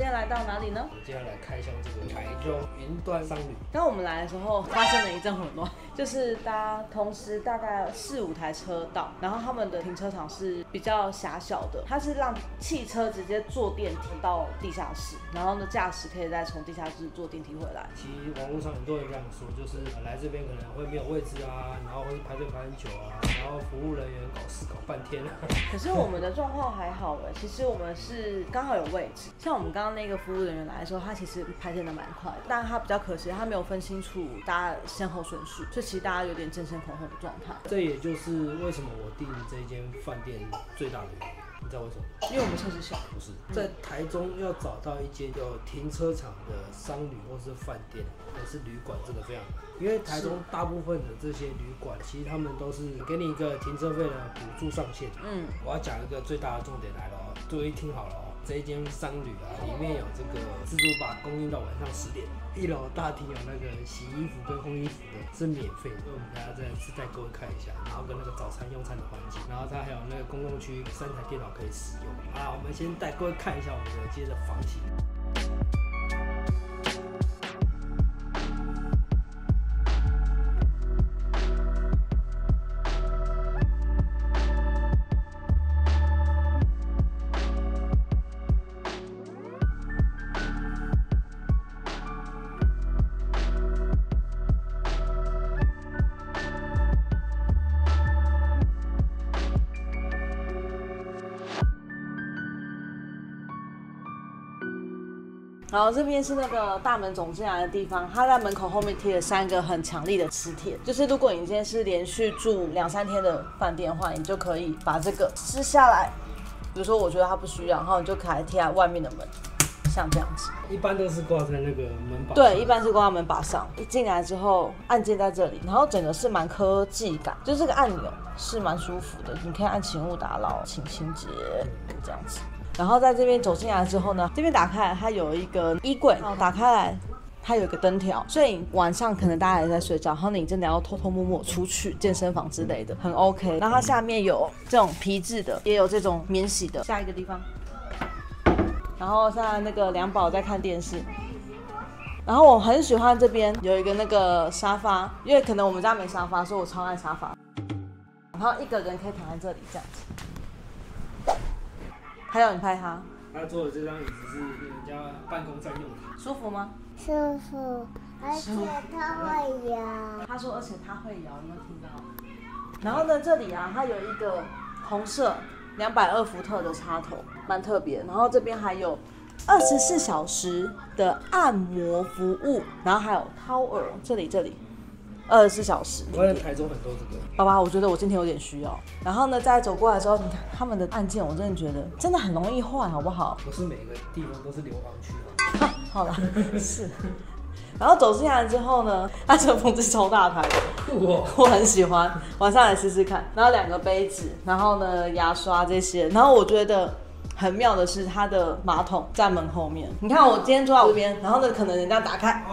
今天来到哪里呢？ 我接下来开箱这个台中云端商旅。 当我们来的时候，发生了一阵混乱，就是同时大概4、5台车到，然后他们的停车场是比较狭小的，它是让汽车直接坐电梯到地下室，然后呢驾驶可以再从地下室坐电梯回来。 其实网络上很多人这样说，就是来这边可能会没有位置啊，然后会排队排很久啊，然后服务人员搞事搞半天啊。 可是我们的状况还好哎，其实我们是刚好有位置。像我们刚刚那个服务人员来的时候，他其实排队的蛮快的，但他比较可惜，他没有分清楚大家先后顺序，所以其实大家有点争先恐后的状态。 这也就是为什么我订这间饭店最大的原因。你知道为什么？ 因为我们车子小。 不是，在台中要找到一间有停车场的商旅或是饭店，或是旅馆，这个非常难。因为台中大部分的这些旅馆，其实他们都是给你一个停车费的补助上限。我要讲一个最大的重点来了哦，注意听好了哦。这一间商旅啊，里面有这个自助吧，供应到晚上10点。1楼大厅有那个洗衣服跟烘衣服的，是免费的。所以我们大家再各位看一下，然后跟那个早餐用餐的环境，然后它还有那个公共区3台电脑可以使用。好，我们先带各位看一下我们的接着房型。 然后这边是那个大门走进来的地方，它在门口后面贴了3个很强力的磁铁，就是如果你今天是连续住2、3天的饭店的话，你就可以把这个撕下来。比如说我觉得它不需要，然后你就可以贴在外面的门，像这样子。 一般都是挂在那个门把上。 对，一般是挂在门把上。一进来之后，按键在这里，然后整个是蛮科技感，就是这个按钮是蛮舒服的，你可以按请勿打扰、请清洁这样子。然后在这边走进来之后呢，这边打开来，它有一个衣柜，然后打开来，它有一个灯条，所以晚上可能大家也在睡觉，然后你真的要偷偷摸摸出去健身房之类的，很 OK。然后它下面有这种皮质的，也有这种免洗的。下一个地方，然后现在那个2宝在看电视。然后我很喜欢这边有一个那个沙发，因为可能我们家没沙发，所以我超爱沙发。然后一个人可以躺在这里这样子。还有你拍他坐的这张椅子是人家办公占用的， 舒服吗？ 舒服，而且它会摇。 他说，而且他会摇，有没有听到？然后呢，这里啊，它有一个红色220伏特的插头，蛮特别。然后这边还有24小时的按摩服务，然后还有掏耳，这里24小时。 我在台中很多这个。 爸爸，我觉得我今天有点需要。然后呢，再走过来的时候，你看他们的按键，我真的觉得真的很容易坏，好不好？ 不是每个地方都是硫磺区啊。 好了，是。然后走进来之后呢，它这个风机超大台的，我很喜欢，晚上来试试看。然后2个杯子，然后呢牙刷这些，然后我觉得很妙的是它的马桶在门后面。你看我今天坐在这边，然后呢可能人家打开。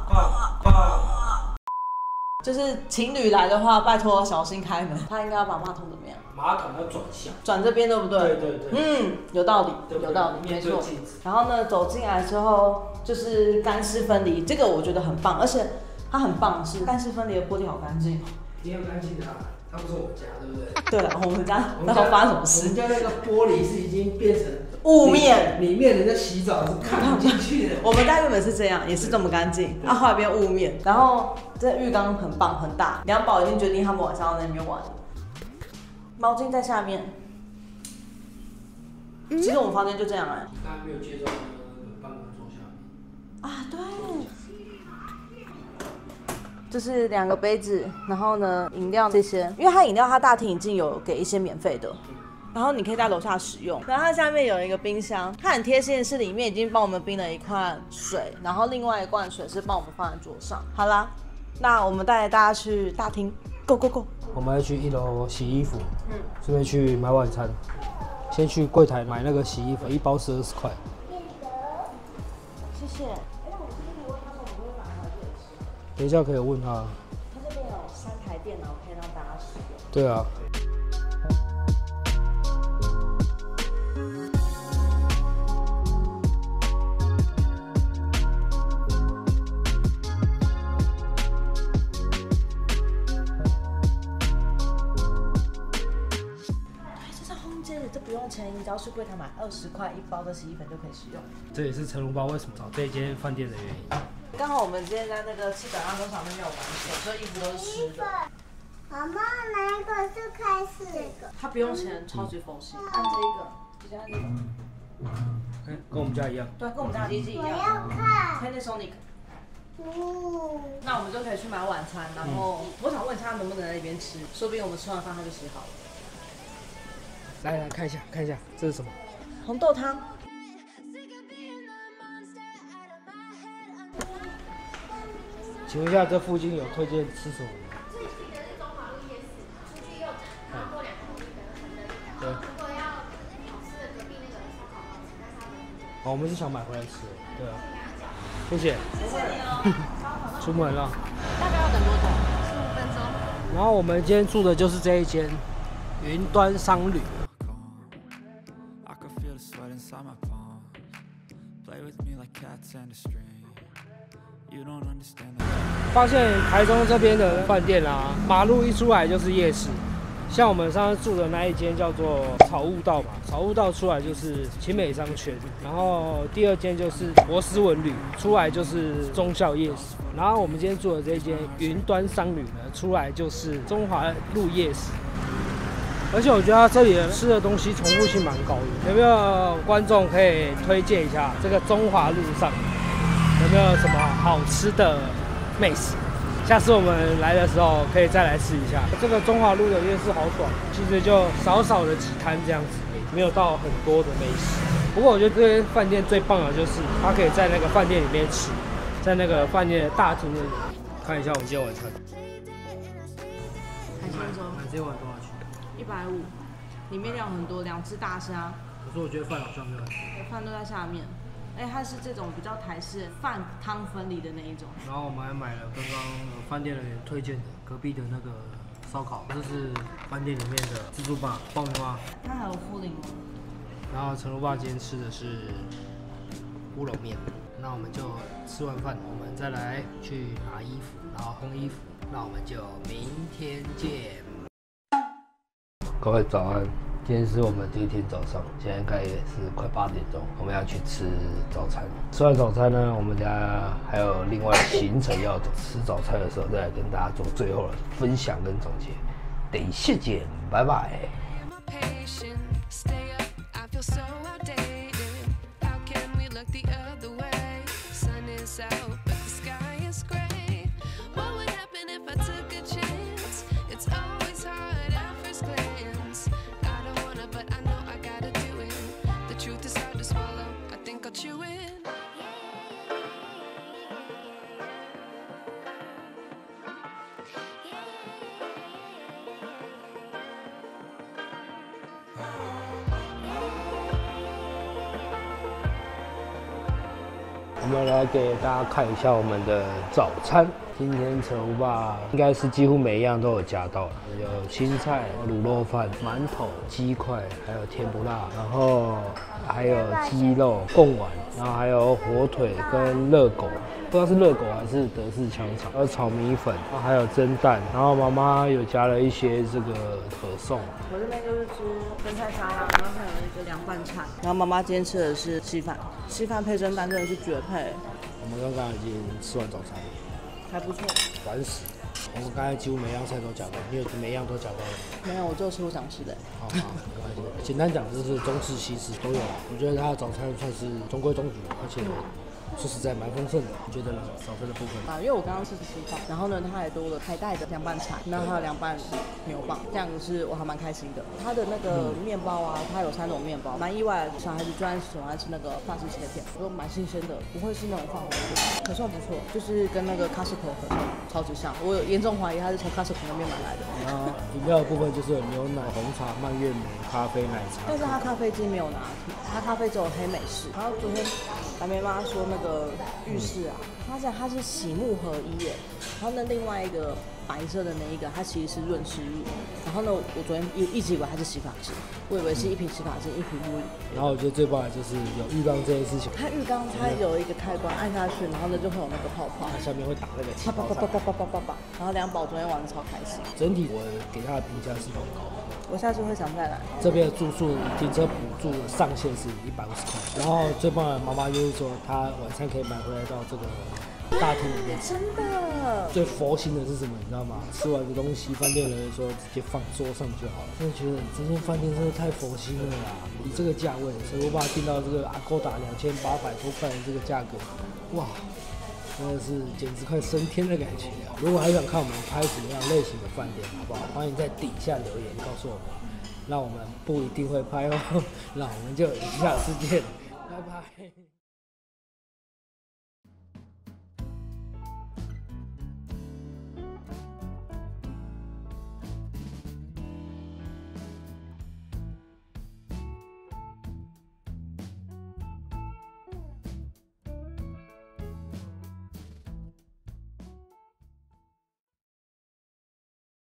就是情侣来的话，拜托小心开门。他应该要把马桶怎么样？ 马桶要转向， 转这边对不对？ 对。 有道理，有道理，没错。然后呢，走进来之后就是干湿分离，这个我觉得很棒，而且它很棒的是干湿分离的玻璃好干净。 一定要干净的，它不是我家，对不对？ 对了，我们家然后发生什么事？ 我们家那个玻璃是已经变成雾面， 里面人在洗澡是看不进去的。 我们家原本是这样，也是这么干净，后来变雾面。然后这浴缸很棒很大，2宝已经决定他们晚上要在那边玩。毛巾在下面。其实我们房间就这样哎。 刚才没有介绍那个办公桌下面。 啊，对。就是2个杯子，然后呢饮料这些，因为它饮料它大厅已经有给一些免费的。然后你可以在楼下使用，然后它下面有一个冰箱，它很贴心的是里面已经帮我们冰了一罐水，然后另外一罐水是帮我们放在桌上。好啦，那我们带着大家去大厅 ，Go Go Go！ 我们要去1楼洗衣服，顺便去买晚餐。先去柜台买那个洗衣粉，1包是20块。 谢谢。 等一下可以问他。 他这边有3台电脑可以让大家使用。 对啊。 只要去柜台买20块1包的洗衣粉就可以使用。 这也是陈如爸为什么找这一间饭店的原因。 刚好我们今天在那个吃早餐工厂那边有玩水，所以衣服都是湿的。 妈妈，哪一个是开始？这个。 它不用钱，超级佛系。按这一个，直接按这个。 跟我们家一样。 对，跟我们家的机器一样。 我要看。 Panasonic。 哦。 那我们就可以去买晚餐，然后我想问一下能不能在那边吃，说不定我们吃完饭它就洗好了。 来看一下，这是什么？ 红豆汤。 请问一下，这附近有推荐吃什么吗？对。哦，我们是想买回来吃，对啊。谢谢。出门了。 大概要等多久？15分钟。 然后我们今天住的就是这一间云端商旅。发现台中这边的饭店啊，马路一出来就是夜市。像我们上次住的那一间叫做草悟道嘛，草悟道出来就是勤美商圈，然后第二间就是博斯文旅，出来就是忠孝夜市，然后我们今天住的这一间云端商旅呢，出来就是中华路夜市。而且我觉得它这里的吃的东西重复性蛮高的，有没有观众可以推荐一下这个中华路上有没有什么好吃的美食？下次我们来的时候可以再来试一下。这个中华路的夜市好短，其实就少少的几摊这样子，没有到很多的美食。不过我觉得这间饭店最棒的就是它可以在那个饭店里面吃，在那个饭店的大厅那里看一下我们今天晚餐。 海鲜粥买这碗多少钱 ？150，里面料很多，2只大虾。 可是我觉得饭好像没有。 饭都在下面。它是这种比较台式饭汤分离的那一种。 然后我们还买了刚刚饭店人员推荐的隔壁的那个烧烤，这是饭店里面的自助吧爆米花。 它还有茯苓吗？ 然后陈如爸今天吃的是乌龙面。那我们就吃完饭，我们再来去拿衣服，然后烘衣服。那我们就明天见。各位早安。今天是我们第一天早上，现在应该也是快8点钟，我们要去吃早餐。吃完早餐呢，我们家还有另外行程要走。吃早餐的时候再来跟大家做最后的分享跟总结。等一下见，拜拜。我们来给大家看一下我们的早餐。今天陈如爸应该是几乎每一样都有加到，有青菜、卤肉饭、馒头、鸡块，还有甜不辣，然后还有鸡肉贡丸，然后还有火腿跟热狗，不知道是热狗还是德式香肠，还有炒米粉，然后还有蒸蛋，然后妈妈有加了一些这个可颂。 我这边就是吃生菜沙拉，然后还有一个凉拌菜。然后妈妈今天吃的是稀饭，稀饭配蒸蛋真的是绝配。 我们刚刚已经吃完早餐了， 还不错。 烦死！我们刚才几乎每样菜都讲到，你有每样都讲到了？ 没有，我就吃我想吃的。 好，没关系。简单讲就是中式、西式都有。我觉得他的早餐算是中规中矩，而且说实在蛮丰盛的。你觉得呢？早餐的部分因为我刚刚吃稀饭，然后呢，它还多了海带的凉拌菜，然后还有凉拌牛蒡，这样子是我还蛮开心的。它的那个面包啊，它有3种面包，蛮意外的。小孩子居然喜欢吃那个法式切片，都蛮新鲜的，不会是那种放火的，可算不错，就是跟那个 Costco 可颂超级像。我有严重怀疑它是从 Costco 那边买来的。 然后饮料的部分就是有牛奶、红茶、蔓越莓、咖啡、奶茶。 但是它咖啡机没有拿铁，它咖啡只有黑美式。然后昨天白梅妈说那个浴室啊，它是洗木合一耶，然后呢另外一个白色的那一个，它其实是润湿浴。然后呢，我昨天一直以为它是洗发精，我以为是一瓶洗发精一瓶沐浴。 然后我觉得最棒的就是有浴缸这件事情。 它浴缸它有一个开关，按下去，然后呢就会有那个泡泡， 它下面会打那个气啪啪啪啪啪啪啪啪。然后2宝昨天玩的超开心。 整体我给它的评价是很高的。 我下次会常再来。 这边的住宿停车补助上限是150块，然后最棒的妈妈就是说，她晚餐可以买回来到这个大厅里面。 真的。 最佛心的是什么？你知道吗？吃完个东西，饭店人员说直接放桌上就好了。真的觉得这间饭店真的太佛心了啦！以这个价位，所以我把它订到这个Agoda2800多块的这个价格，哇！真的是简直快升天的感觉啊！如果还想看我们拍什么样类型的饭店，好不好？欢迎在底下留言告诉我们，那我们不一定会拍哦。那我们就下次见，拜拜。